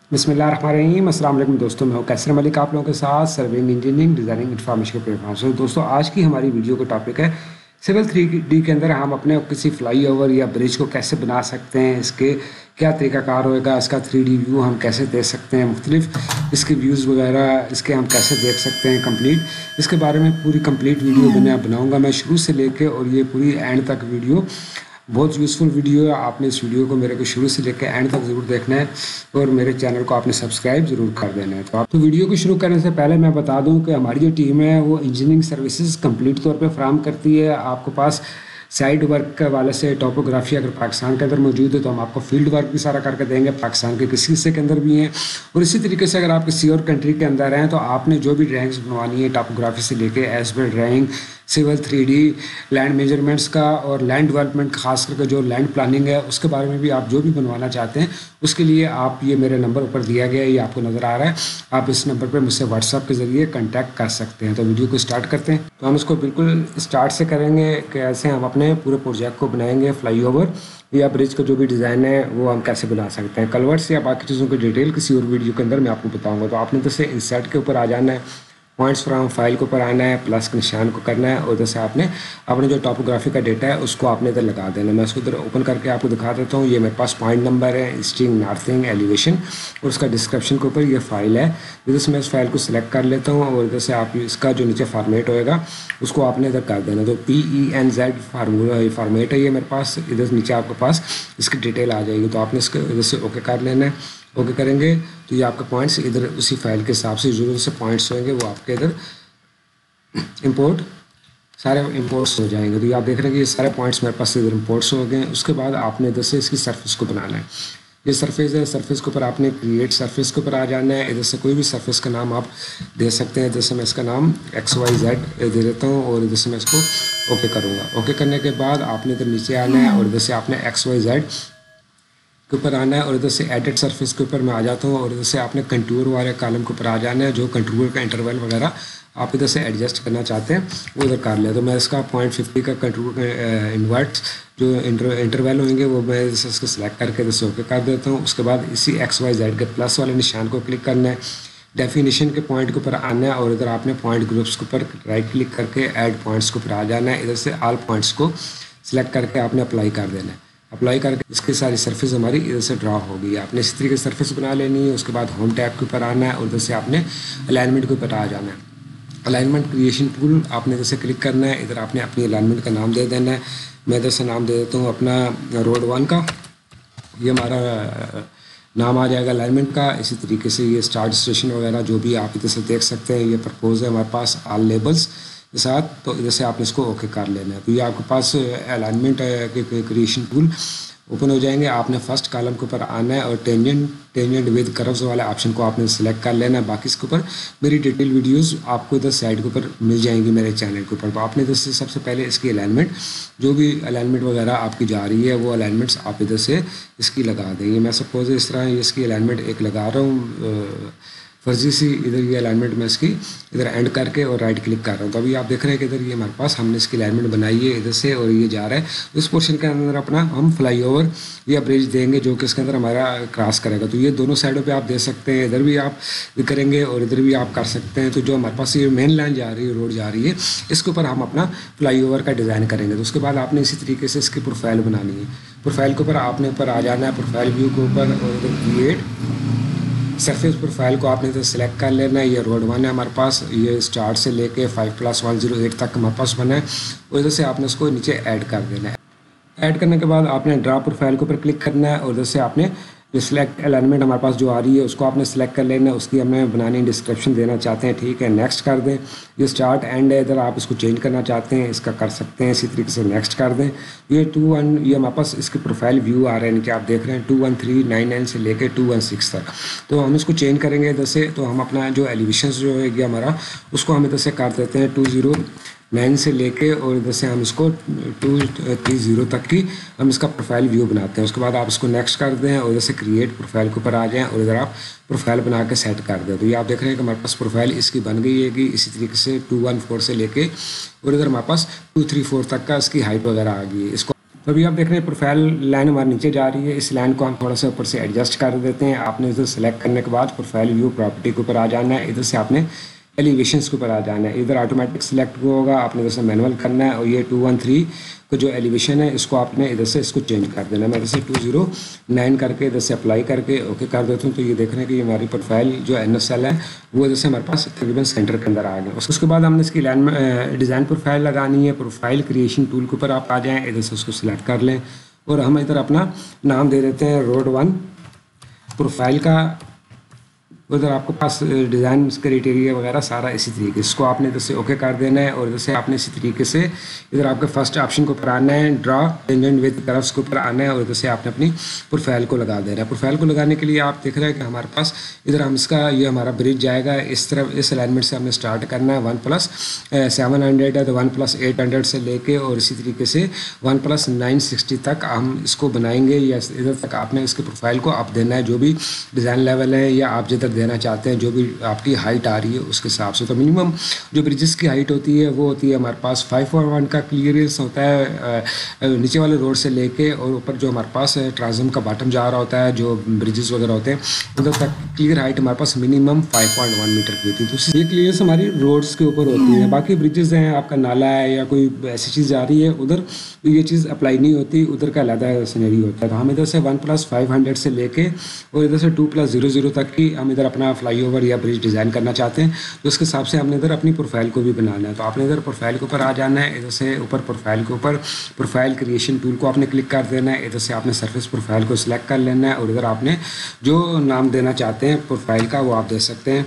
بسم اللہ الرحمن الرحیم۔ السلام علیکم دوستوں، میں ہوں کیسر ملک آپ لوگوں کے ساتھ سروینگ انجینئرنگ ڈیزائننگ انفارمیشن کے پلیٹ فارم سے۔ دوستوں آج کی ہماری ویڈیو کا ٹاپک ہے سول 3D کے اندر ہم اپنے کسی فلائی اوور یا برج کو کیسے بنا سکتے ہیں، اس کے کیا طریقہ کار ہوئے گا، اس کا 3D ویو ہم کیسے دے سکتے ہیں، مختلف اس کے ویوز وغیرہ اس کے ہم کیسے دیکھ سکتے ہیں کمپلیٹ، اس کے بارے میں پوری کمپلیٹ ویڈیو بناؤں گا میں شروع سے لے کے، اور یہ پوری اینڈ تک ویڈیو بہت یوزفل ویڈیو ہے۔ آپ نے اس ویڈیو کو میرے کو شروع سے لے کے اینڈ تک ضرور دیکھنا ہے، اور میرے چینل کو آپ نے سبسکرائب ضرور کر دینا ہے۔ تو ویڈیو کو شروع کرنے سے پہلے میں بتا دوں کہ ہماری جو ٹیم ہے وہ انجینئرنگ سروسز کمپلیٹ طور پہ فراہم کرتی ہے۔ آپ کو پاس سائٹ ورک کے حوالے سے ٹوپوگرافی اگر پاکستان کے اندر موجود ہے تو ہم آپ کو فیلڈ ورک بھی سارا کر کے دیں گے، پاکستان کے کسی حصے کے اندر بھی ہیں، اور اسی طریقے سے اگر آپ کسی اور کنٹری کے اندر ہیں تو آپ نے جو بھی ڈرائنگس بنوانی ہے ٹوپوگرافی سے لے کے as well drawing, civil 3D، land measurements کا اور لینڈ ڈیولپمنٹ، خاص کر کے جو لینڈ پلاننگ ہے اس کے بارے میں بھی آپ جو بھی بنوانا چاہتے ہیں، اس کے لیے آپ یہ میرے نمبر اوپر دیا گیا ہے، یہ آپ کو نظر آ رہا ہے، آپ اس نمبر پہ مجھ سے واٹس ایپ کے ذریعے کانٹیکٹ کر سکتے ہیں۔ تو ویڈیو کو اسٹارٹ کرتے ہیں۔ تو ہم اس کو بالکل اسٹارٹ سے کریں گے کہ ایسے ہم اپنے پورے پروجیکٹ کو بنائیں گے، فلائی اوور یا برج کا جو بھی ڈیزائن ہے وہ ہم کیسے بنا سکتے ہیں۔ کلورس یا باقی چیزوں کی ڈیٹیل کسی اور ویڈیو کے اندر میں آپ کو بتاؤں گا۔ تو آپ نے تو سے انسرٹ کے اوپر آ جانا ہے، پوائنٹس فرام فائل کے اوپر آنا ہے، پلس کے نشان کو کرنا ہے، اور ادھر سے آپ نے اپنے جو ٹوپوگرافی کا ڈیٹا ہے اس کو آپ نے ادھر لگا دینا ہے۔ میں اس کو ادھر اوپن کر کے آپ کو دکھا دیتا ہوں۔ یہ میرے پاس پوائنٹ نمبر ہے، ایسٹنگ، نارتھنگ، ایلیویشن، اور اس کا ڈسکرپشن کے اوپر یہ فائل ہے۔ ادھر سے میں اس فائل کو سلیکٹ کر لیتا ہوں، اور ادھر سے آپ اس کا جو نیچے فارمیٹ ہوئے گا اس کو آپ نے ادھر کر دینا۔ تو PENZ فارمیٹ ہے یہ میرے پاس، ادھر نیچے آپ کے پاس اس کی ڈیٹیل آ جائے گی۔ تو آپ نے اس کو ادھر سے اوکے کر لینا ہے۔ اوکے کریں گے تو یہ آپ کے پوائنٹس ادھر اسی فائل کے حساب سے جو سے پوائنٹس ہوئیں گے وہ آپ کے ادھر امپورٹ سارے امپورٹس ہو جائیں گے۔ تو یہ آپ دیکھ رہے ہیں کہ یہ سارے پوائنٹس میرے پاس ادھر امپورٹس ہو گئے ہیں۔ اس کے بعد آپ نے ادھر سے اس کی سرفیس کو بنانا ہے۔ یہ سرفیس ہے، سرفیس کے اوپر آپ نے کریٹ سرفیس کے اوپر آ جانا ہے۔ ادھر سے کوئی بھی سرفیس کا نام آپ دے سکتے ہیں۔ ادھر سے میں اس کا نام XYZ دے دیتا ہوں، اور ادھر سے میں اس کو اوکے کروں گا۔ اوکے کرنے کے بعد آپ نے ادھر نیچے آنا ہے، اور ادھر سے آپ نے XYZ کے اوپر آنا ہے، اور ادھر سے ایڈٹ سرفیس کے اوپر میں آ جاتا ہوں، اور ادھر سے آپ نے کنٹور والے کالم کے اوپر آ جانا ہے۔ جو کنٹور کا انٹرول وغیرہ آپ ادھر سے ایڈجسٹ کرنا چاہتے ہیں وہ ادھر کر لیں۔ تو میں اس کا 0.50 کا کنٹور انورٹ جو انٹرول ہوئیں گے وہ میں اس کو سلیکٹ کر کے ادھر سے اوکے کر دیتا ہوں۔ اس کے بعد اسی XYZ کے پلس والے نشان کو کلک کرنا ہے، ڈیفینیشن کے پوائنٹ کے اوپر آنا ہے، اور ادھر آپ نے پوائنٹ گروپس کے اوپر رائٹ کلک کر کے ایڈ پوائنٹس کے اوپر آ جانا ہے۔ ادھر سے آل پوائنٹس کو سلیکٹ کر کے آپ نے اپلائی کر دینا ہے۔ اپلائی کر کے اس کی ساری سرفیس ہماری ادھر سے ڈرا ہو گئی ہے۔ آپ نے اسی طریقے سے سرفیس بنا لینی ہے۔ اس کے بعد ہوم ٹیب کے اوپر آنا ہے، اور ادھر سے آپ نے الائنمنٹ کے اوپر آ جانا ہے۔ الائنمنٹ کریشن ٹول آپ نے ادھر سے کلک کرنا ہے۔ ادھر آپ نے اپنی الائنمنٹ کا نام دے دینا ہے۔ میں ادھر سے نام دے دیتا ہوں اپنا روڈ 1 کا، یہ ہمارا نام آ جائے گا الائنمنٹ کا۔ اسی طریقے سے یہ اسٹارٹ اسٹیشن وغیرہ جو بھی آپ ادھر سے دیکھ سکتے ہیں، یہ پرپوز ہے ہمارے پاس آل لیبلس کے ساتھ۔ تو ادھر سے آپ نے اس کو اوکے کر لینا ہے۔ تو یہ آپ کے پاس الائنمنٹ کریشن ٹول اوپن ہو جائیں گے۔ آپ نے فرسٹ کالم کے اوپر آنا ہے، اور ٹینجنٹ ود کروز والے آپشن کو آپ نے سلیکٹ کر لینا ہے۔ باقی اس کے اوپر میری ڈیٹیل ویڈیوز آپ کو ادھر سائڈ کے اوپر مل جائیں گی میرے چینل کے اوپر۔ تو آپ نے ادھر سے سب سے پہلے اس کی الائنمنٹ جو بھی الائنمنٹ وغیرہ آپ کی جا رہی ہے وہ الائنمنٹس آپ ادھر سے اس کی لگا دیں گے۔ میں سپوز اس طرح اس کی الائنمنٹ ایک لگا رہا ہوں فرضی سی، ادھر یہ الائنمنٹ میں اس کی ادھر اینڈ کر کے اور رائٹ کلک کر رہا ہوں۔ تو ابھی آپ دیکھ رہے ہیں کہ ادھر یہ ہمارے پاس ہم نے اس کی الائنمنٹ بنائی ہے ادھر سے، اور یہ جا رہا ہے اس پورشن کے اندر اپنا ہم فلائی اوور یا برج دیں گے جو کہ اس کے اندر ہمارا کراس کرے گا۔ تو یہ دونوں سائڈوں پہ آپ دے سکتے ہیں، ادھر بھی آپ کریں گے اور ادھر بھی آپ کر سکتے ہیں۔ تو جو ہمارے پاس یہ مین لائن جا رہی ہے، روڈ جا رہی ہے، اس کے اوپر ہم اپنا فلائی اوور کا ڈیزائن کریں گے۔ تو اس کے بعد آپ نے اسی طریقے سے اس کی پروفائل بنانی ہے۔ پروفائل کے اوپر آپ نے اوپر آ جانا ہے، پروفائل ویو کے اوپر، اور ادھر کریٹ سرفیس پروفائل کو آپ نے ادھر سلیکٹ کر لینا ہے۔ یہ روڈ 1 ہے ہمارے پاس، یہ اسٹارٹ سے لے کے 5+108 تک ہمارے پاس بنا ہے، اور ادھر سے آپ نے اس کو نیچے ایڈ کر دینا ہے۔ ایڈ کرنے کے بعد آپ نے ڈرا پروفائل کے اوپر کلک کرنا ہے، اور ادھر سے آپ نے جو سلیکٹ الائنمنٹ ہمارے پاس جو آ رہی ہے اس کو آپ نے سلیکٹ کر لینا ہے۔ اس کی ہمیں بنانی ڈسکرپشن دینا چاہتے ہیں، ٹھیک ہے، نیکسٹ کر دیں۔ یہ اسٹارٹ اینڈ ہے، ادھر آپ اس کو چینج کرنا چاہتے ہیں، اس کا کر سکتے ہیں، اسی طریقے سے نیکسٹ کر دیں۔ یہ 2-1 یہ ہمارے پاس اس کے پروفائل ویو آ رہے ہیں کہ آپ دیکھ رہے ہیں 21399 سے لے کے 216 تک۔ تو ہم اس کو چینج کریں گے ادھر سے۔ تو ہم اپنا جو ایلیویشنز جو ہے گیا ہمارا، اس کو ہم ادھر سے کر دیتے ہیں 209 سے لے کے، اور ادھر سے ہم اس کو 230 تک کی ہم اس کا پروفائل ویو بناتے ہیں۔ اس کے بعد آپ اس کو نیکسٹ کر دیں، اور ادھر سے کریٹ پروفائل کے اوپر آ جائیں، اور ادھر آپ پروفائل بنا کے سیٹ کر دیں۔ تو یہ آپ دیکھ رہے ہیں کہ ہمارے پاس پروفائل اس کی بن گئی ہے کہ اسی طریقے سے 214 سے لے کے، اور ادھر ہمارے پاس 234 تک کا اس کی ہائٹ وغیرہ آ گئی ہے۔ اس کو تو ابھی آپ دیکھ رہے ہیں پروفائل لائن ہمارے نیچے جا رہی ہے، اس لائن کو ہم تھوڑا سا اوپر سے ایڈجسٹ کر دیتے ہیں. آپ نے ادھر سلیکٹ کرنے کے بعد پروفائل ویو پراپرٹی کے اوپر آ جانا ہے، ادھر سے آپ نے ایلیویشنس کے اوپر آ جانا ہے. ادھر آٹومیٹک سلیکٹ ہوگا، آپ نے ادھر سے مینول کرنا ہے، اور یہ 213 کو جو ایلیویشن ہے اس کو آپ نے ادھر سے اس کو چینج کر دینا ہے. میں ادھر سے 209 کر کے ادھر سے اپلائی کر کے اوکے کر دیتا ہوں. تو یہ دیکھ رہے ہیں کہ یہ ہماری پروفائل جو NSL ہے وہ ادھر سے ہمارے پاس تقریباً سینٹر کے اندر آ گیا. اس کے بعد ہم نے اس کی ڈیزائن پروفائل لگانی ہے. پروفائل کریشن ٹول کے اوپر آپ آ جائیں، ادھر سے اس کو سلیکٹ کر لیں، اور ہم ادھر اپنا نام دے دیتے ہیں روڈ 1 پروفائل کا. ادھر آپ کے پاس ڈیزائن کرائٹیریا وغیرہ سارا اسی طریقے سے اس کو آپ نے ادھر سے اوکے کر دینا ہے. اور ادھر سے آپ نے اسی طریقے سے ادھر آپ کے فرسٹ آپشن کو اوپر آنا ہے، ڈرا ٹینجنٹ ود کرفس کے اوپر آنا ہے، اور ادھر سے آپ نے اپنی پروفائل کو لگا دینا ہے. پروفائل کو لگانے کے لیے آپ دیکھ رہے ہیں کہ ہمارے پاس ادھر ہم اس کا یہ ہمارا برج جائے گا اس طرف، اس الائنمنٹ سے ہم نے اسٹارٹ کرنا ہے. 1+700 ہے تو 1+800 سے لے کے اور اسی طریقے سے 1+960 تک ہم اس کو بنائیں گے. یا ادھر تک آپ نے اس کے پروفائل کو آپ دینا ہے جو بھی ڈیزائن لیول ہے یا آپ جدھر دینا چاہتے ہیں، جو بھی آپ کی ہائٹ آ رہی ہے اس کے حساب سے. تو منیمم جو برجز کی ہائٹ ہوتی ہے وہ ہوتی ہے ہمارے پاس 5.1 کا کلیئرنس ہوتا ہے نیچے والے روڈ سے لے کے، اور اوپر جو ہمارے پاس ٹرانزم کا باٹم جا رہا ہوتا ہے جو برجز وغیرہ ہوتے ہیں ادھر تک کلیئر ہائٹ ہمارے پاس منیمم 5.1 میٹر کی ہوتی ہے. تو یہ کلیئرنس ہماری روڈس کے اوپر ہوتی ہے. باقی برجز ہیں، آپ کا نالا ہے یا کوئی ایسی چیز آ رہی ہے ادھر یہ چیز اپلائی نہیں ہوتی، ادھر کا علیحدہ سینیریو ہوتا ہے. تو ہم ادھر سے 1+500 سے لے کے اور ادھر سے 2+00 تک کی ہم ادھر اپنا فلائی اوور یا برج ڈیزائن کرنا چاہتے ہیں. تو اس کے حساب سے ہم نے ادھر اپنی پروفائل کو بھی بنانا ہے. تو آپ نے ادھر پروفائل کے اوپر آ جانا ہے، ادھر سے اوپر پروفائل کے اوپر پروفائل کریشن ٹول کو آپ نے کلک کر دینا ہے. ادھر سے آپ نے سرفیس پروفائل کو سلیکٹ کر لینا ہے، اور ادھر آپ نے جو نام دینا چاہتے ہیں پروفائل کا وہ آپ دے سکتے ہیں.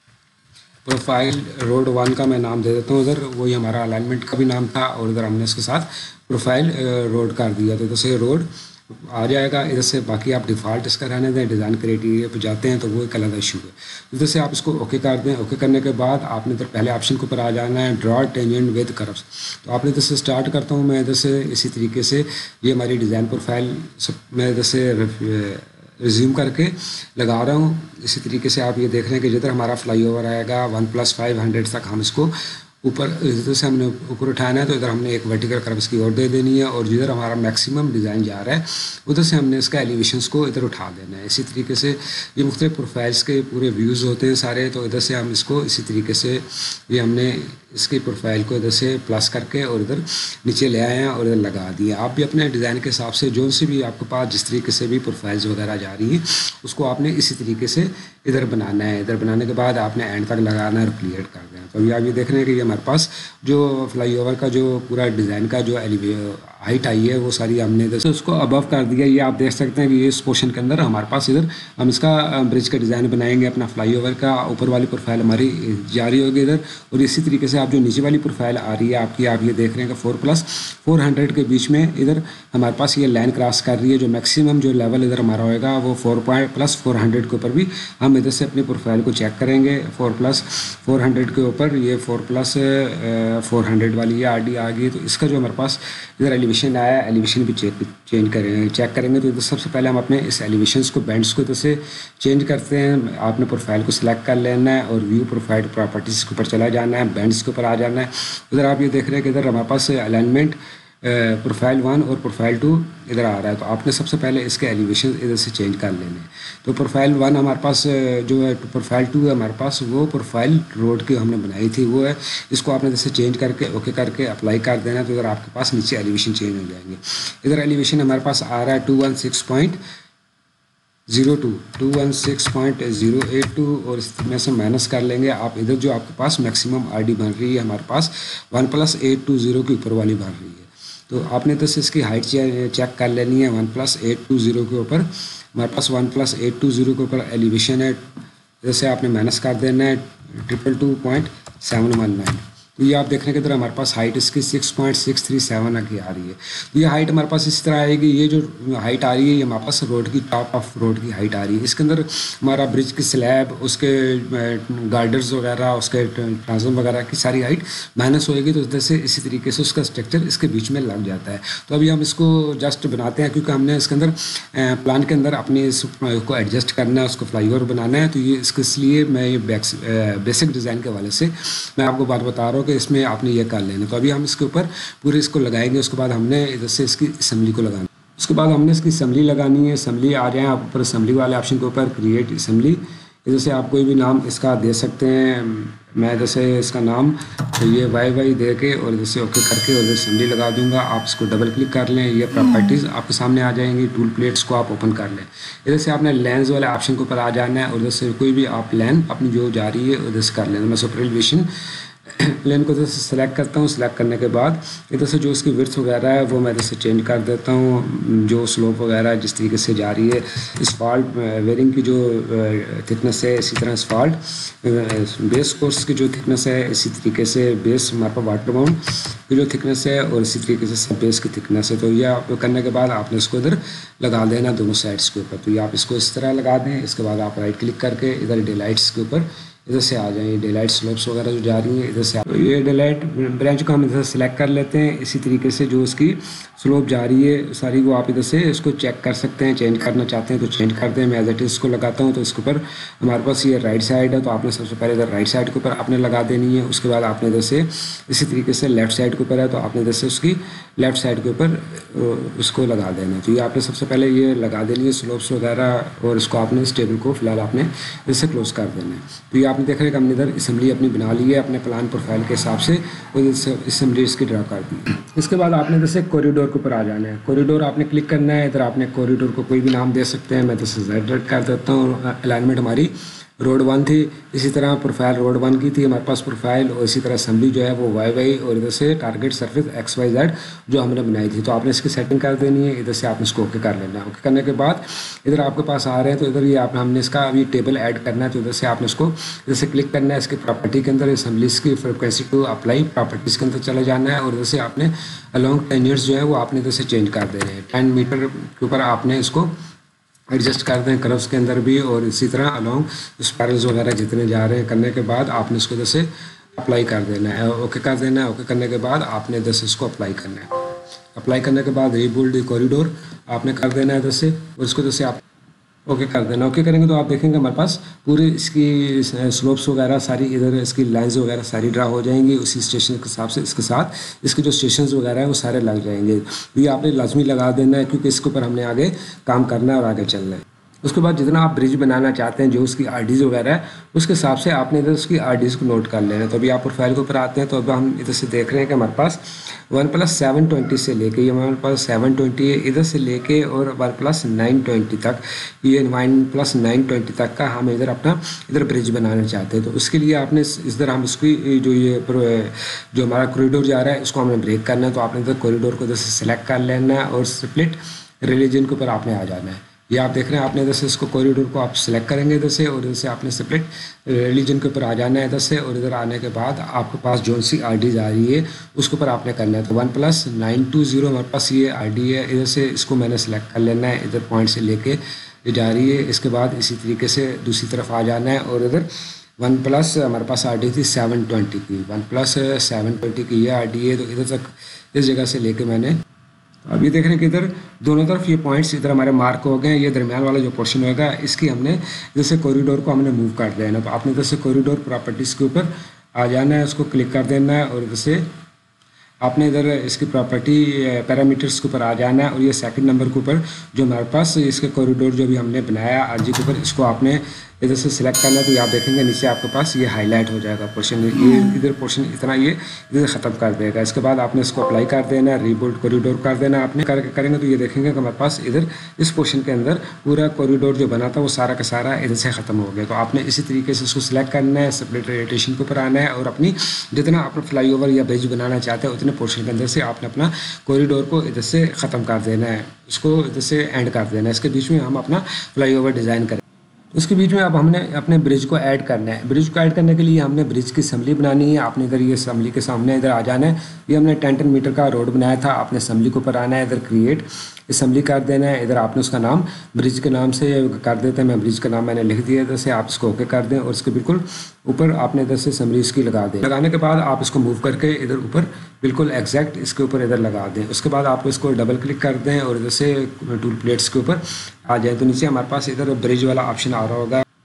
پروفائل روڈ 1 کا میں نام دے دیتا ہوں. ادھر وہی ہمارا الائنمنٹ کا بھی نام تھا، اور ادھر ہم نے اس کے ساتھ پروفائل روڈ کر دیا. تو ادھر سے روڈ آ جائے گا. ادھر سے باقی آپ ڈیفالٹ اس کا رہنے دیں. ڈیزائن کرائٹیریا پہ جاتے ہیں تو وہ ایک علیحدہ ایشو ہے. ادھر سے آپ اس کو اوکے کر دیں. اوکے کرنے کے بعد آپ نے ادھر پہلے آپشن کے اوپر آ جانا ہے، ڈرا ٹینجنٹ ود کرفس. تو آپ نے ادھر سے اسٹارٹ کرتا ہوں میں ادھر سے اسی طریقے سے یہ ہماری ڈیزائن پروفائل میں ادھر سے ریزیوم کر کے لگا رہا ہوں. اسی طریقے سے آپ یہ دیکھ رہے ہیں کہ جدھر ہمارا فلائی اوور آئے گا 1+500 تک ہم اس کو اوپر ادھر سے ہم نے اوپر اٹھانا ہے. تو ادھر ہم نے ایک ورٹیکل کروس کی اور دے دینی ہے، اور جدھر ہمارا میکسیمم ڈیزائن جا رہا ہے ادھر سے ہم نے اس کا ایلیویشنس کو ادھر اٹھا دینا ہے. اسی طریقے سے یہ مختلف پروفائلس کے پورے ویوز ہوتے ہیں سارے. تو ادھر سے ہم اس کو اسی طریقے سے یہ ہم نے اس کی پروفائل کو ادھر سے پلس کر کے اور ادھر نیچے لے آئے ہیں اور ادھر لگا دیے. آپ بھی اپنے ڈیزائن کے حساب سے جو سی بھی آپ کے پاس جس طریقے سے بھی پروفائلز وغیرہ جا رہی ہیں اس کو آپ نے اسی طریقے سے ادھر بنانا ہے. ادھر بنانے کے بعد آپ نے اینڈ تک لگانا ہے اور کلیئر کر دینا. تو ابھی آپ یہ دیکھ رہے ہیں کہ یہ ہمارے پاس جو فلائی اوور کا جو پورا ڈیزائن کا جو ہائٹ آئی ہے وہ ساری ہم نے ادھر اس کو ابو کر دیا. یہ آپ دیکھ سکتے ہیں کہ یہ اس پورشن کے اندر ہمارے پاس ادھر ہم اس کا برج کا ڈیزائن بنائیں گے. اپنا فلائی اوور کا اوپر والی پروفائل ہماری جاری ہوگی ادھر, اور اسی طریقے سے آپ جو نیچے والی پروفائل آ رہی ہے آپ کی, آپ یہ دیکھ رہے ہیں کہ 4+400 کے بیچ میں ادھر ہمارے پاس یہ لائن کراس کر رہی ہے. جو میکسیمم جو لیول ادھر ہمارا ہوئے گا وہ 4+400 کے اوپر بھی ہم ادھر سے اپنی پروفائل کو چیک کریں گے. 4+400 کے اوپر یہ 4+400 والی یہ آر ڈی آ گئی, تو اس کا جو ہمارے پاس ادھر ایلیویشن آیا ہے ایلیویشن بھی چیک کریں گے. تو ادھر سب سے پہلے ہم اپنے اس ایلیویشنس کو بینڈس کو ادھر سے چینج کرتے ہیں. آپ نے پروفائل کو سلیکٹ کر لینا ہے اور ویو پروفائل پراپرٹیز کے اوپر چلا جانا ہے, بینڈس کے اوپر آ جانا ہے. ادھر آپ یہ دیکھ رہے ہیں کہ ادھر ہمارے پاس الائنمنٹ پروفائل 1 اور پروفائل 2 ادھر آ رہا ہے, تو آپ نے سب سے پہلے اس کے ایلیویشن ادھر سے چینج کر لینے. تو پروفائل 1 ہمارے پاس جو ہے, پروفائل 2 ہے ہمارے پاس, وہ پروفائل روڈ کی ہم نے بنائی تھی وہ ہے. اس کو آپ نے ادھر سے چینج کر کے اوکے کر کے اپلائی کر دینا, تو ادھر آپ کے پاس نیچے ایلیویشن چینج ہو جائیں گے. ادھر ایلیویشن ہمارے پاس آ رہا ہے 216.082 اور اس میں سے مائنس کر لیں گے آپ. ادھر جو آپ کے پاس میکسیمم آر ڈی بن رہی ہے ہمارے پاس 1+820 کے اوپر والی بن رہی ہے, تو آپ نے ادھر سے اس کی ہائٹ چیک کر لینی ہے. 1+820 کے اوپر ہمارے پاس 1+820 کے اوپر ایلیویشن ہے, ادھر سے آپ نے مائنس کر دینا ہے 222.719. تو یہ آپ دیکھ رہے ہیں کہ ادھر ہمارے پاس ہائٹ اس کی 6.637 کی آ رہی ہے. تو یہ ہائٹ ہمارے پاس اس طرح آئے گی. یہ جو ہائٹ آ رہی ہے یہ ہمارے پاس روڈ کی ٹاپ آف روڈ کی ہائٹ آ رہی ہے. اس کے اندر ہمارا برج کی سلیب, اس کے گارڈرز وغیرہ, اس کے ٹرانسفارم وغیرہ کی ساری ہائٹ مائنس ہوئے گی, تو ادھر سے اسی طریقے سے اس کا اسٹرکچر اس کے بیچ میں لگ جاتا ہے. تو ابھی ہم اس کو جسٹ بناتے ہیں کیونکہ ہم نے اس کے اندر پلان کے اندر اپنے اس کو ایڈجسٹ کرنا ہے, اس کو فلائی اوور بنانا ہے. تو یہ اس لیے میں یہ بیسک ڈیزائن کے حوالے سے میں آپ کو بات بتا رہا ہوں کہ اس میں آپ نے یہ کر لینا. تو ابھی ہم اس کے اوپر پورے اس کو لگائیں گے. اس کے بعد ہم نے ادھر سے اس کی اسمبلی کو لگانا. اس کے بعد ہم نے اس کی اسمبلی لگانی ہے. اسمبلی آ جائیں آپ اوپر اسمبلی والے آپشن کے اوپر کریٹ اسمبلی. ادھر سے آپ کوئی بھی نام اس کا دے سکتے ہیں. میں ادھر سے اس کا نام یہ وائی دے کے اور ادھر سے اوکے کر کے اور ادھر اسمبلی لگا دوں گا. آپ اس کو ڈبل کلک کر لیں. یہ پراپرٹیز آپ کے سامنے آ جائیں گی. ٹول پلیٹس کو آپ اوپن کر لیں. ادھر سے آپ نے لینز والے آپشن کے اوپر آ جانا ہے اور ادھر سے کوئی بھی آپ لین اپنی جو جا رہی ہے ادھر سے کر لیں. میں سپر ایلیویشن پلین کو ادھر سے سلیکٹ کرتا ہوں. سلیکٹ کرنے کے بعد ادھر سے جو اس کی ورتھ وغیرہ ہے وہ میں ادھر سے چینج کر دیتا ہوں. جو سلوپ وغیرہ جس طریقے سے جا رہی ہے اسفالٹ ویئرنگ کی جو تھکنس ہے اسی طرح اسفالٹ بیس کورس کی جو تھکنس ہے اسی طریقے سے بیس ہمارے پاس واٹر باؤنڈ کی جو تھکنس ہے اور اسی طریقے سے بیس کی تھکنس ہے. تو یہ آپ کرنے کے بعد آپ نے اس کو ادھر لگا دینا دونوں سائڈس کے اوپر. تو یہ آپ اس کو اس طرح لگا دیں. اس کے بعد آپ رائٹ کلک کر کے ادھر ڈے لائٹس کے اوپر ادھر سے آ جائیں. ڈے لائٹ سلوپس وغیرہ جو جا رہی ہیں ادھر سے یہ ڈے لائٹ برانچ کو ہم ادھر سے سلیکٹ کر لیتے ہیں. اسی طریقے سے جو اس کی سلوپ جا رہی ہے ساری وہ آپ ادھر سے اس کو چیک کر سکتے ہیں. چینج کرنا چاہتے ہیں تو چینج کر دیں. میں ایز اٹ از اس کو لگاتا ہوں. تو اس کے اوپر ہمارے پاس یہ رائٹ سائڈ ہے تو آپ نے سب سے پہلے ادھر رائٹ سائڈ کے اوپر آپ نے لگا دینی ہے. اس کے بعد آپ نے ادھر سے اسی طریقے سے لیفٹ سائڈ کے اوپر ہے تو آپ نے ادھر سے اس کی لیفٹ سائڈ کے اوپر اس کو لگا دینا. تو یہ آپ نے سب سے پہلے یہ لگا دینی ہے سلوپس وغیرہ اور اس کو آپ نے اس ٹیبل کو فی الحال آپ نے ادھر سے کلوز کر دینا ہے. تو یہ آپ نے دیکھ رہے ہیں کہ ہم نے ادھر اسمبلی اپنی بنا لی ہے اپنے پلان پروفائل کے حساب سے اور اسمبلی اس کی ڈرا کر دی. اس کے بعد آپ نے ادھر سے کوریڈور کے اوپر آ جانا ہے. کوریڈور آپ نے کلک کرنا ہے. ادھر آپ نے کوریڈور کو کوئی بھی نام دے سکتے ہیں. میں ادھر سے زیڈ کر دیتا ہوں. الائنمنٹ ہماری روڈ 1 تھی. اسی طرح پروفائل روڈ 1 کی تھی ہمارے پاس پروفائل اور اسی طرح اسمبلی جو ہے وہ وائی اور ادھر سے ٹارگیٹ سرفیس XYZ جو ہم نے بنائی تھی. تو آپ نے اس کی سیٹنگ کر دینی ہے. ادھر سے آپ نے اس کو اوکے کر لینا ہے. اوکے کرنے کے بعد ادھر آپ کے پاس آ رہے ہیں تو ادھر یہ آپ ہم نے اس کا ابھی ٹیبل ایڈ کرنا ہے. تو ادھر سے آپ نے اس کو ادھر سے کلک کرنا ہے. اس کی پراپرٹی کے اندر اسمبلیز کی فریکوینسی ٹو اپلائی پراپرٹیز کے اندر چلا جانا ہے اور ادھر سے آپ نے الانگ ٹینجرز جو ہے وہ آپ نے ادھر سے چینج کر دینے ہیں. 10 میٹر کے اوپر آپ نے اس کو ایڈجسٹ کر دیں کروز کے اندر بھی اور اسی طرح الانگ اسپائرلز وغیرہ جتنے جا رہے ہیں. کرنے کے بعد آپ نے اس کو ادھر سے اپلائی کر دینا ہے. اوکے کر دینا ہے. اوکے کرنے کے بعد آپ نے ادھر سے اس کو اپلائی کرنا ہے. اپلائی کرنے کے بعد ریبولڈ کوریڈور آپ نے کر دینا ہے ادھر سے اور اس کو ادھر سے آپ اوکے کر دینا. اوکے کریں گے تو آپ دیکھیں گے ہمارے پاس پورے اس کی سلوپس وغیرہ ساری ادھر اس کی لائنز وغیرہ ساری ڈرا ہو جائیں گی. اسی اسٹیشن کے حساب سے اس کے ساتھ اس کے جو اسٹیشنز وغیرہ ہیں وہ سارے لگ جائیں گے. یہ آپ نے لازمی لگا دینا ہے کیونکہ اس کے اوپر ہم نے آگے کام کرنا ہے اور آگے چلنا ہے. اس کے بعد جتنا آپ برج بنانا چاہتے ہیں جو اس کی RDs وغیرہ ہے اس کے حساب سے آپ نے ادھر اس کی RDs کو نوٹ کر لینا ہے. تو ابھی آپ پروفائل کے اوپر آتے ہیں تو اب ہم ادھر سے دیکھ رہے ہیں کہ ہمارے پاس OnePlus 720 سے لے کے یہ ہمارے پاس 720 ہے ادھر سے لے کے اور OnePlus 920 تک یہ OnePlus 920 تک کا ہم ادھر اپنا ادھر برج بنانا چاہتے ہیں. تو اس کے لیے آپ نے ادھر ہم اس کی جو ہمارا کوریڈور جا رہا ہے اس کو ہم نے بریک کرنا ہے. تو آپ نے ادھر کوریڈور کو ادھر سے سلیکٹ کر لینا ہے اور سپلٹ ریلیجن کے اوپر آپ نے آ جانا ہے. یہ آپ دیکھ رہے ہیں آپ نے ادھر سے اس کو کوریڈور کو آپ سلیکٹ کریں گے ادھر سے اور ادھر سے آپ نے سپریٹ ریلیجن کے اوپر آ جانا ہے ادھر سے اور ادھر آنے کے بعد آپ کے پاس جو سی RDs آ رہی ہے اس کے اوپر آپ نے کرنا ہے. تو OnePlus 920 ہمارے پاس یہ RD ہے. ادھر سے اس کو میں نے سلیکٹ کر لینا ہے ادھر پوائنٹ سے لے کے جا رہی ہے. اس کے بعد اسی طریقے سے دوسری طرف آ جانا ہے اور ادھر OnePlus ہمارے پاس RD تھی 720 کی. OnePlus 720 کی یہ RD ہے. تو ادھر تک اس جگہ سے لے کے میں نے اب یہ دیکھ رہے ہیں کہ ادھر دونوں طرف یہ پوائنٹس ادھر ہمارے مارک ہو گئے ہیں. یہ درمیان والا جو پورشن ہوگا اس کی ہم نے ادھر سے کوریڈور کو ہم نے موو کر دینا. تو آپ نے ادھر سے کوریڈور پراپرٹیز کے اوپر آ جانا ہے اس کو کلک کر دینا ہے اور ادھر سے آپ نے ادھر اس کی پراپرٹی پیرامیٹرس کے اوپر آ جانا ہے اور یہ سیکنڈ نمبر کے اوپر جو ہمارے پاس اس کے کوریڈور جو بھی ہم نے بنایا RG کے اوپر اس کو آپ نے ادھر سے سلیکٹ کرنا ہے. تو یہ آپ دیکھیں گے نیچے آپ کے پاس یہ ہائی لائٹ ہو جائے گا پورشن. یہ ادھر پورشن اتنا یہ ادھر ختم کر دے گا. اس کے بعد آپ نے اس کو اپلائی کر دینا ہے. ریبولڈ کوریڈور کر دینا آپ نے کریں گے تو یہ دیکھیں گے کہ ہمارے پاس ادھر اس پورشن کے اندر پورا کوریڈور جو بنا تھا وہ سارا کا سارا ادھر سے ختم ہو گیا. تو آپ نے اسی طریقے سے اس کو سلیکٹ کرنا ہے سپریٹ روٹیشن کے اوپر آنا ہے اور اپنی جتنا آپ فلائی اوور یا برج بنانا چاہتے ہیں اتنے پورشن کے اندر سے آپ نے اپنا کوریڈور کو ادھر سے ختم کر دینا ہے. اس کو ادھر سے اینڈ کر دینا ہے. اس کے بیچ میں ہم اپنا فلائی اوور ڈیزائن کریں. اس کے بیچ میں اب ہم نے اپنے برج کو ایڈ کرنا ہے. برج کو ایڈ کرنے کے لیے ہم نے برج کی اسمبلی بنانی ہے. آپ نے ادھر یہ اسمبلی کے سامنے ادھر آ جانا ہے. یہ ہم نے 10 میٹر کا روڈ بنایا تھا. آپ نے اسمبلی کے اوپر آنا ہے ادھر کریٹ اسمبلی کر دینا ہے. ادھر آپ نے اس کا نام برج کے نام سے کر دیتے ہیں. میں برج کا نام میں نے لکھ دیا ادھر سے. آپ اس کو اوکے کر دیں اور اس کے بالکل اوپر آپ نے ادھر سے اسمبلی اس کی لگا دیں. لگانے کے بعد آپ اس کو موو کر کے ادھر اوپر بالکل ایگزیکٹ اس کے اوپر ادھر لگا دیں. اس کے بعد آپ اس کو ڈبل کلک کر دیں اور ادھر سے ٹول پلیٹس کے اوپر آ جائیں. تو نیچے ہمارے پاس ادھر برج والا آپشن آ رہا ہوگا.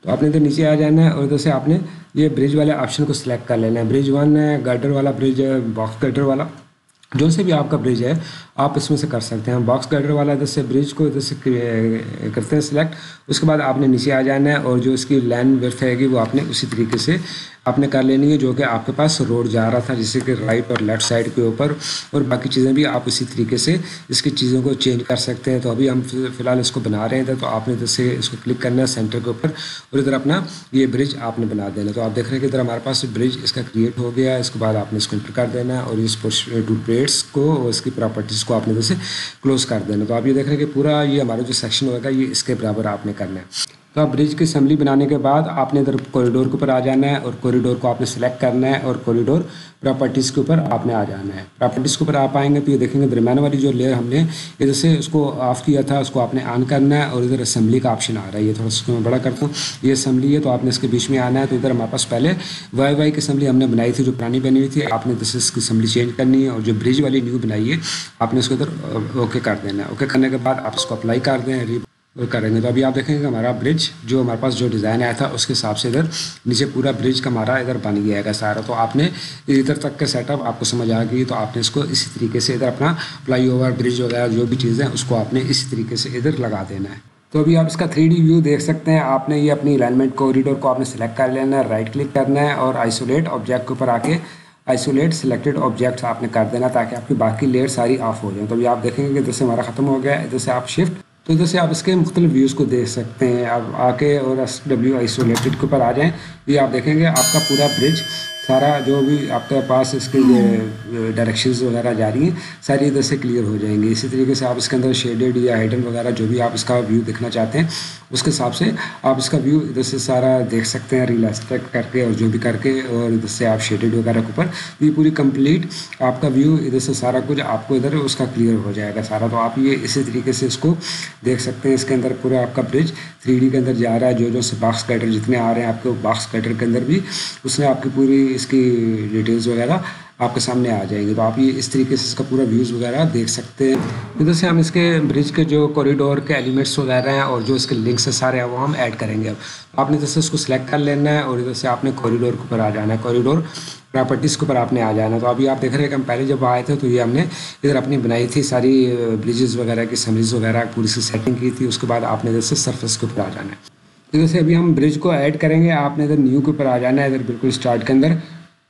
तो आपने इधर नीचे आ जाना है और इधर से आपने ये ब्रिज वाले ऑप्शन को सिलेक्ट कर लेना है। ब्रिज 1 है, गर्डर वाला ब्रिज है, बॉक्स गर्डर वाला, जो से भी आपका ब्रिज है आप इसमें से कर सकते हैं। बॉक्स गर्डर वाला इधर से ब्रिज को इधर से करते हैं सिलेक्ट। उसके बाद आपने नीचे आ जाना है और जो इसकी लाइन विड्थ रहेगी वो आपने उसी तरीके से आपने कर लेनी है जो कि आपके पास रोड जा रहा था, जैसे कि राइट और लेफ़्ट साइड के ऊपर, और बाकी चीज़ें भी आप इसी तरीके से इसकी चीज़ों को चेंज कर सकते हैं। तो अभी हम फ़िलहाल इसको बना रहे हैं, तो आपने इधर से इसको क्लिक करना है सेंटर के ऊपर और इधर अपना ये ब्रिज आपने बना देना। तो आप देख रहे हैं कि इधर हमारे पास ब्रिज इसका क्रिएट हो गया है। इसके बाद आपने इसको एंटर कर देना है और इस टू प्लेट्स को और इसकी प्रॉपर्टीज़ को आपने इधर से क्लोज़ कर देना। तो आप ये देख रहे हैं कि पूरा ये हमारा जो सेक्शन होगा ये इसके बराबर आपने करना है। तो आप ब्रिज की असेंबली बनाने के बाद आपने इधर कॉरिडोर के ऊपर आ जाना है और कॉरिडोर को आपने सेलेक्ट करना है और कॉरिडोर प्रॉपर्टीज़ के ऊपर आपने आ जाना है। प्रॉपर्टीज़ के ऊपर आप आएंगे तो ये देखेंगे दरम्यान वाली जो लेयर हमने इधर से उसको ऑफ किया था उसको आपने ऑन करना है और इधर असेंबली का ऑप्शन आ रहा है। ये थोड़ा सा मैं बड़ा करता हूँ, ये असेंबली है तो आपने इसके बीच में आना है। तो इधर हमारे पास पहले वाई की असेंबली हमने बनाई थी जो पुरानी बनी हुई थी, आपने इधर से इसकी असेंबली चेंज करनी है और जो ब्रिज वाली न्यू बनाई है आपने इसको इधर ओके कर देना है। ओके करने के बाद आप इसको अप्लाई कर दें करेंगे। तो अभी आप देखेंगे कि हमारा ब्रिज जो हमारे पास जो डिज़ाइन आया था उसके हिसाब से इधर नीचे पूरा ब्रिज का हमारा इधर बन गया है सारा। तो आपने इधर तक का सेटअप आपको समझ आ गई, तो आपने इसको इसी तरीके से इधर अपना फ्लाई ओवर ब्रिज वगैरह जो भी चीज़ें उसको आपने इसी तरीके से इधर लगा देना है। तो अभी आप इसका 3D व्यू देख सकते हैं। आपने ये अपनी अलाइनमेंट कॉरिडोर को आपने सेलेक्ट कर लेना है, राइट क्लिक करना है और आइसोलेट ऑब्जेक्ट के ऊपर आके आइसोलेट सिलेक्टेड ऑब्जेक्ट्स आपने कर देना ताकि आपकी बाकी लेयर सारी ऑफ हो जाए। तो अभी आप देखेंगे कि इधर से हमारा ख़त्म हो गया है। इधर से आप शिफ्ट, तो इधर से आप इसके मुख्तलिफ व्यूज़ को देख सकते हैं। आप आके और SW आइसोलेटेड के ऊपर आ जाएं, ये आप देखेंगे आपका पूरा ब्रिज सारा जो भी आपके पास इसके डायरेक्शंस वगैरह जा रही हैं सारी इधर से क्लियर हो जाएंगी। इसी तरीके से आप इसके अंदर शेडेड या हाइडन वगैरह जो भी आप इसका व्यू देखना चाहते हैं उसके हिसाब से आप इसका व्यू इधर से सारा देख सकते हैं रियलिस्टिक करके और जो भी करके, और इधर से आप शेडेड वगैरह के ऊपर ये पूरी कंप्लीट आपका व्यू इधर से सारा कुछ आपको इधर उसका क्लियर हो जाएगा सारा। तो आप ये इसी तरीके से इसको देख सकते हैं। इसके अंदर पूरा आपका ब्रिज 3D के अंदर जा रहा है। जो से बॉक्स कटर जितने आ रहे हैं आपके बॉक्स कटर के अंदर भी उसने आपकी पूरी इसकी डिटेल्स वगैरह आपके सामने आ जाएंगे। तो आप ये इस तरीके से इसका पूरा व्यूज़ वगैरह देख सकते हैं। इधर से हम इसके ब्रिज के जो कॉरिडोर के एलिमेंट्स वगैरह हैं और जो इसके लिंक्स हैं सारे हैं वो हम ऐड करेंगे। अब आपने इधर से उसको सिलेक्ट कर लेना है और इधर से आपने कॉरिडोर के ऊपर आ जाना है, कॉरिडोर प्रॉपर्टीज़ के ऊपर आपने आ जाना है। तो अभी आप देख रहे हैं कि हम पहले जब आए थे तो ये हमने इधर अपनी बनाई थी सारी ब्रिजेस वगैरह की समरीज वगैरह पूरी सी सेटिंग की थी। उसके बाद आपने इधर से सरफेस के ऊपर आ जाना है। इधर से अभी हम ब्रिज को ऐड करेंगे। आपने इधर न्यू के ऊपर आ जाना है, इधर बिल्कुल स्टार्ट के अंदर,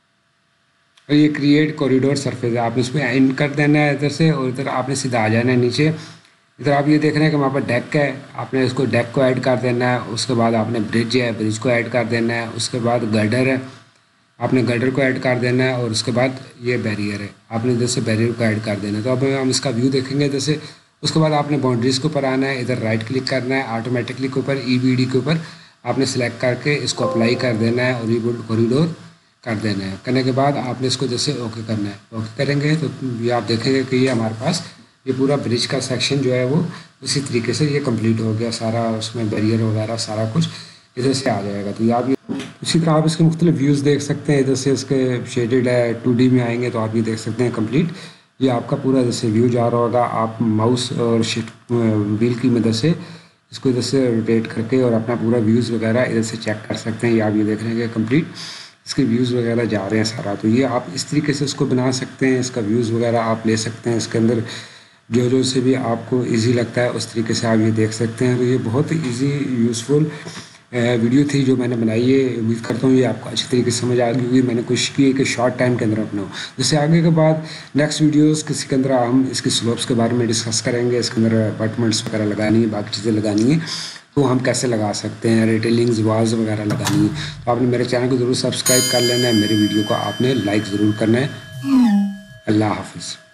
और ये क्रिएट कॉरिडोर सरफेस है आपने इसमें एंड कर देना है इधर से, और इधर आपने सीधा आ जाना है नीचे। इधर आप ये देख रहे हैं कि वहाँ पर डेक है, आपने इसको डेक को ऐड कर देना है। उसके बाद आपने ब्रिज है, ब्रिज को ऐड कर देना है। उसके बाद गर्डर है, आपने गर्डर को ऐड कर देना है। और उसके बाद ये बैरियर है, आपने इधर से बैरियर को ऐड कर देना है। तो अब हम इसका व्यू देखेंगे इधर से। उसके बाद आपने बाउंड्रीज़ के ऊपर आना है, इधर राइट क्लिक करना है, ऑटोमेटिकली के ऊपर EBD के ऊपर आपने सेलेक्ट करके इसको अप्लाई कर देना है और रिबुल्ड कॉरिडोर कर देना है। करने के बाद आपने इसको जैसे ओके करना है। ओके करेंगे तो ये आप देखेंगे कि ये हमारे पास ये पूरा ब्रिज का सेक्शन जो है वो उसी तरीके से ये कंप्लीट हो गया सारा। उसमें बैरियर वगैरह सारा कुछ इधर से आ जाएगा। तो ये आप इसी तरह आप इसके मुख्तलिफ व्यूज़ देख सकते हैं। इधर से इसके शेडेड है, 2D में आएंगे तो आप ये देख सकते हैं कंप्लीट ये आपका पूरा जैसे व्यू जा रहा होगा। आप माउस और शिफ्ट व्हील की मदद से इसको इधर से रोटेट करके और अपना पूरा व्यूज़ वगैरह इधर से चेक कर सकते हैं। ये आप ये देख रहे हैं कि कंप्लीट इसके व्यूज़ वगैरह जा रहे हैं सारा। तो ये आप इस तरीके से इसको बना सकते हैं, इसका व्यूज़ वगैरह आप ले सकते हैं। इसके अंदर जो से भी आपको इजी लगता है उस तरीके से आप ये देख सकते हैं। तो ये बहुत इजी यूज़फुल वीडियो थी जो मैंने बनाई है। उम्मीद करता हूँ ये आपको अच्छी तरीके से समझ आ गई होगी। मैंने कोशिश की है कि शॉर्ट टाइम के अंदर अपनाऊँ। जैसे आगे के बाद नेक्स्ट वीडियोस किसी के अंदर हम इसकी स्लोप्स के बारे में डिस्कस करेंगे। इसके अंदर अपार्टमेंट्स वगैरह लगानी है, बाकी चीज़ें लगानी है तो हम कैसे लगा सकते हैं, रिटेलिंग्स वाल्स वगैरह लगानी है। तो आपने मेरे चैनल को ज़रूर सब्सक्राइब कर लेना है, मेरे वीडियो को आपने लाइक ज़रूर करना है। अल्लाह हाफिज़।